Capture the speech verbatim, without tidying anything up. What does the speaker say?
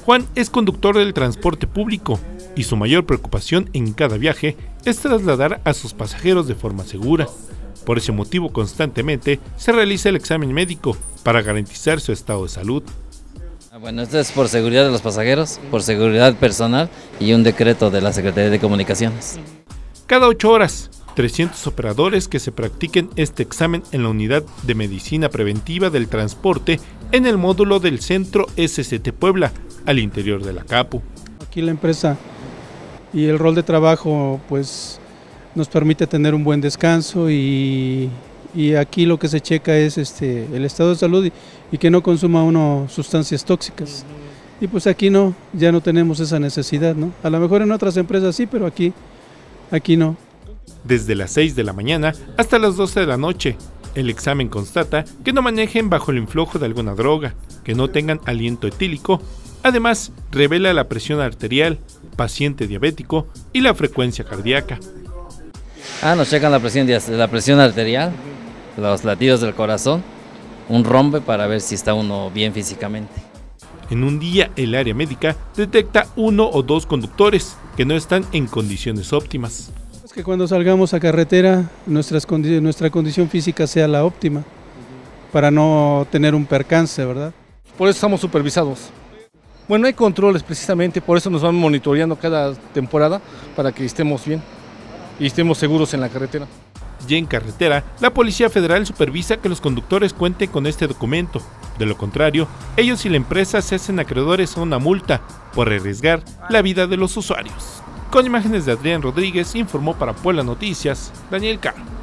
Juan es conductor del transporte público y su mayor preocupación en cada viaje es trasladar a sus pasajeros de forma segura. Por ese motivo, constantemente se realiza el examen médico para garantizar su estado de salud. Bueno, esto es por seguridad de los pasajeros, por seguridad personal y un decreto de la Secretaría de Comunicaciones. Cada ocho horas, trescientos operadores que se practiquen este examen en la Unidad de Medicina Preventiva del Transporte en el módulo del Centro S C T Puebla, al interior de la Capu. Aquí la empresa y el rol de trabajo pues nos permite tener un buen descanso y, y aquí lo que se checa es este, el estado de salud y, y que no consuma uno sustancias tóxicas. Y pues aquí no, ya no tenemos esa necesidad, ¿no? A lo mejor en otras empresas sí, pero aquí, aquí no. Desde las seis de la mañana hasta las doce de la noche, el examen constata que no manejen bajo el influjo de alguna droga, que no tengan aliento etílico. Además, revela la presión arterial, paciente diabético y la frecuencia cardíaca. Ah, nos checan la presión, la presión arterial, los latidos del corazón, un rombe para ver si está uno bien físicamente. En un día, el área médica detecta uno o dos conductores que no están en condiciones óptimas. Es que cuando salgamos a carretera, nuestras condi- nuestra condición física sea la óptima, para no tener un percance, ¿verdad? Por eso estamos supervisados. Bueno, hay controles precisamente, por eso nos van monitoreando cada temporada para que estemos bien y estemos seguros en la carretera. Ya en carretera, la Policía Federal supervisa que los conductores cuenten con este documento. De lo contrario, ellos y la empresa se hacen acreedores a una multa por arriesgar la vida de los usuarios. Con imágenes de Adrián Rodríguez, informó para Puebla Noticias, Daniel Caro.